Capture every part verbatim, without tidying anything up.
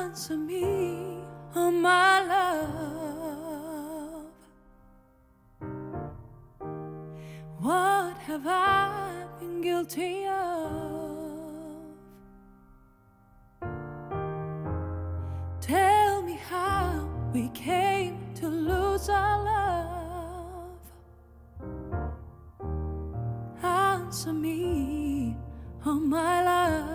Answer me, oh my love. What have I been guilty of? Tell me how we came to lose our love. Answer me, oh my love.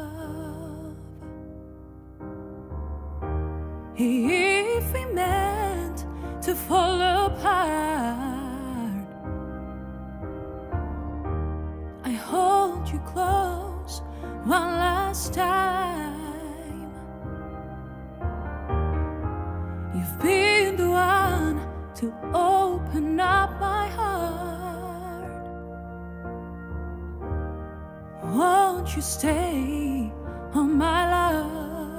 If we meant to fall apart, I hold you close one last time. You've been the one to open up my heart. Won't you stay, oh my love?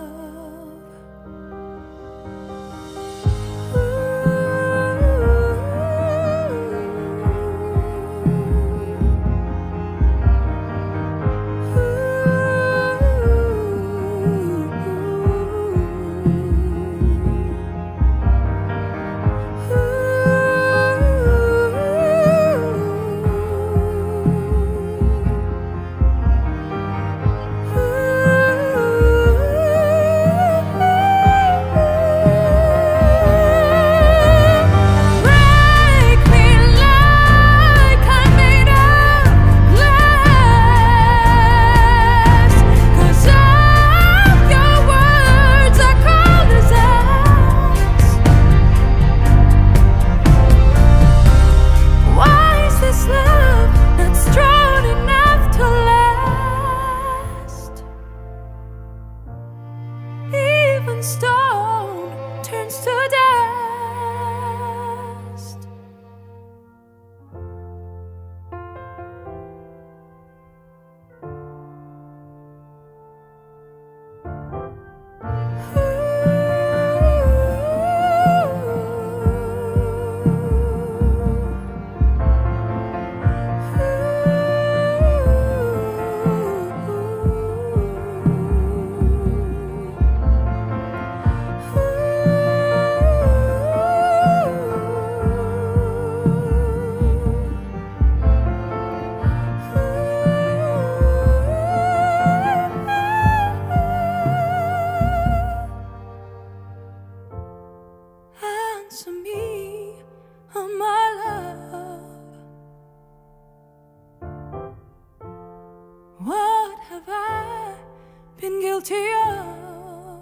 Stone turns to dust. Answer me, oh my love. What have I been guilty of?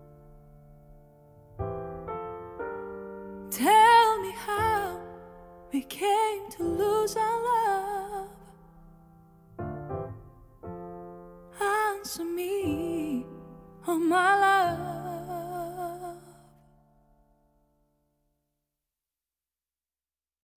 Tell me how we came to lose our love. Answer me, oh my love.